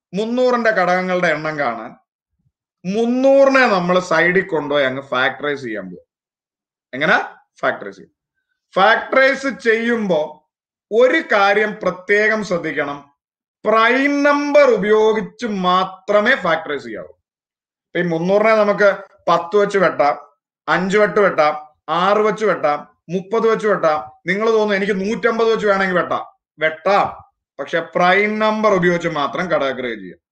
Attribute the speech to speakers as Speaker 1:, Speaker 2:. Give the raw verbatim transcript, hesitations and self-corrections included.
Speaker 1: മുന്നൂറിന്റെ ഘടകങ്ങളുടെ എണ്ണം കാണാൻ മുന്നൂറിനെ നമ്മൾ സൈഡിൽ കൊണ്ടുപോയി അങ്ങ് ഫാക്ടറൈസ് ചെയ്യാൻ പോകും. എങ്ങനെ ഫാക്ടറൈസ് ചെയ്യും? ഫാക്ടറൈസ് ചെയ്യുമ്പോ ഒരു കാര്യം പ്രത്യേകം ശ്രദ്ധിക്കണം, പ്രൈം നമ്പർ ഉപയോഗിച്ച് മാത്രമേ ഫാക്ടറൈസ് ചെയ്യാവൂ. ഈ മുന്നൂറിനെ നമുക്ക് പത്ത് വെച്ച് വെട്ടാം, അഞ്ച് വെട്ട് വെട്ടാം, ആറ് വെച്ച് വെട്ടാം, മുപ്പത് വെച്ച് വെട്ടാം. നിങ്ങൾ തോന്നുന്നു എനിക്ക് നൂറ്റമ്പത് വെച്ച് വേണമെങ്കിൽ വെട്ടാം, വെട്ടാം. പക്ഷെ പ്രൈം നമ്പർ ഉപയോഗിച്ച് മാത്രം ഘടകക്രിയ ചെയ്യാം.